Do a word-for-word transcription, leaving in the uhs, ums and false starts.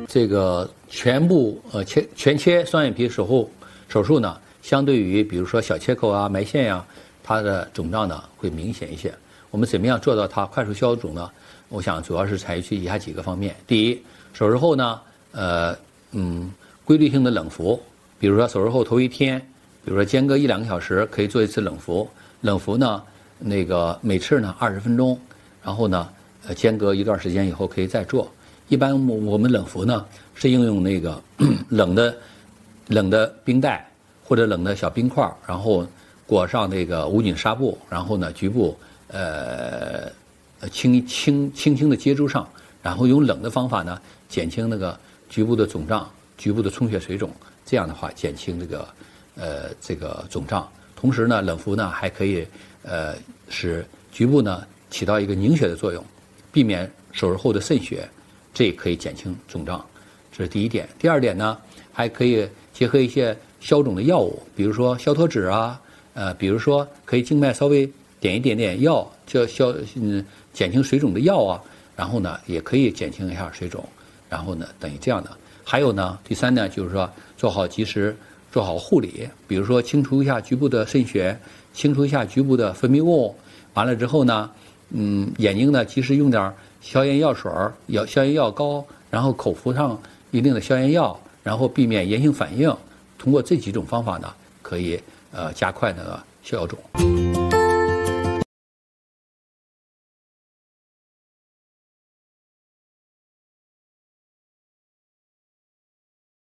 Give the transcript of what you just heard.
这个全部呃切全切双眼皮手术手术呢，相对于比如说小切口啊、埋线呀、啊，它的肿胀呢会明显一些。我们怎么样做到它快速消肿呢？我想主要是采取以下几个方面。第一，手术后呢，呃嗯，规律性的冷敷，比如说手术后头一天，比如说间隔一两个小时可以做一次冷敷。冷敷呢，那个每次呢二十分钟，然后呢，呃间隔一段时间以后可以再做。一般我们冷敷呢是应用那个冷的冷的冰袋或者冷的小冰块，然后裹上那个无菌纱布，然后呢局部呃轻轻轻轻的接触上，然后用冷的方法呢减轻那个局部的肿胀、局部的充血水肿，这样的话减轻这个呃这个肿胀。同时呢，冷敷呢还可以呃使局部呢起到一个凝血的作用，避免手术后的渗血。这可以减轻肿胀，这是第一点。第二点呢，还可以结合一些消肿的药物，比如说消脱脂啊，呃，比如说可以静脉稍微点一点点药，叫消嗯减轻水肿的药啊，然后呢也可以减轻一下水肿，然后呢等于这样的。还有呢，第三呢就是说做好及时做好护理，比如说清除一下局部的渗血，清除一下局部的分泌物，完了之后呢，嗯，眼睛呢及时用点消炎药水儿、药消炎药膏，然后口服上一定的消炎药，然后避免炎性反应。通过这几种方法呢，可以呃加快那个消肿。